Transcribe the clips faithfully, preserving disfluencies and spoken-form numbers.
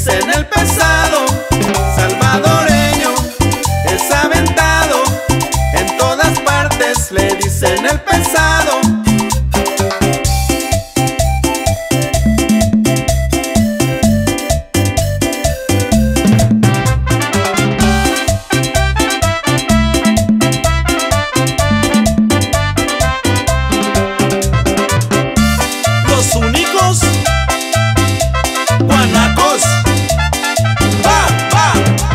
dicen el pesado. Salvadoreño es aventado, en todas partes le dicen el pesado. Los únicos guanacos. Va, va.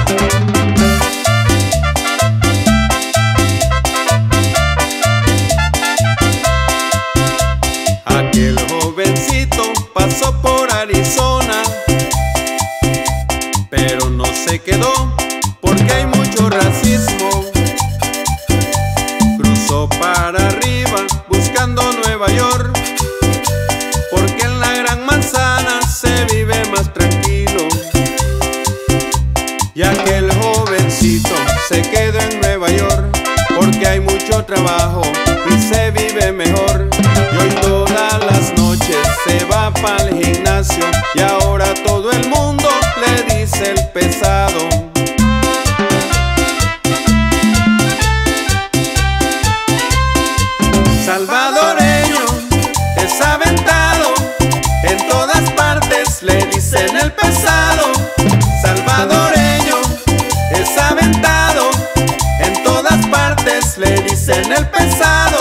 Aquel jovencito pasó por Arizona, pero no se quedó porque hay mucho racismo. Cruzó para arriba buscando Nueva York, porque en la Gran Manzana se vive más tranquilo. Y aquel jovencito se quedó en Nueva York, porque hay mucho trabajo y se vive mejor. Y hoy todas las noches se va para el gimnasio, y ahora todo el mundo le dice el pesado. Salvadoreño es aventado, en todas partes le dicen el pesado. Salvadoreño es aventado, en todas partes le dicen el pesado.